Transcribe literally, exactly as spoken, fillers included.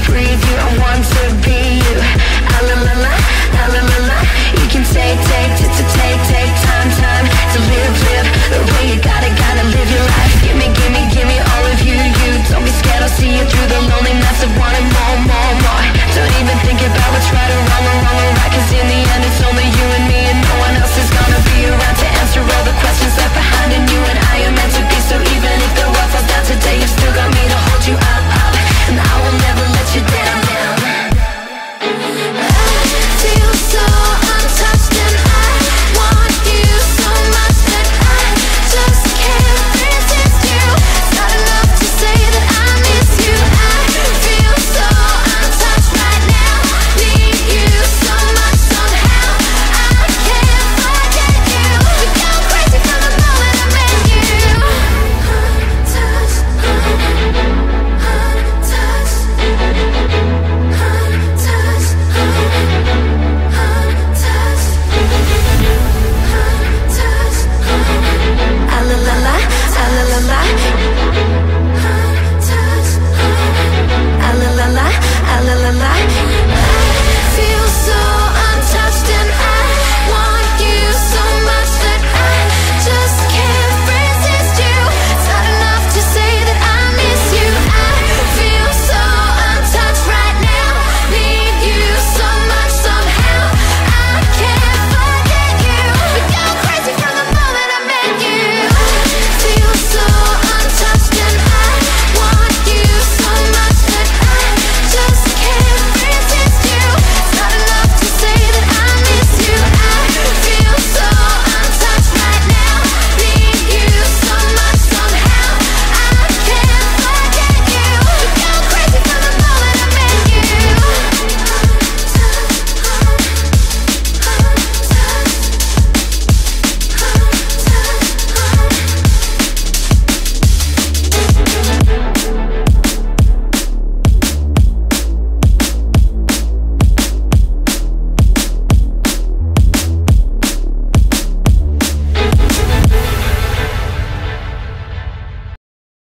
breathe you, I want to be you. Ah la la la, ah la la la. You can take, take, to to take, take time, time to live, live the way you gotta, gotta live your life. Give me, give me, give me all of you, you. Don't be scared, I'll see you through the lonely night.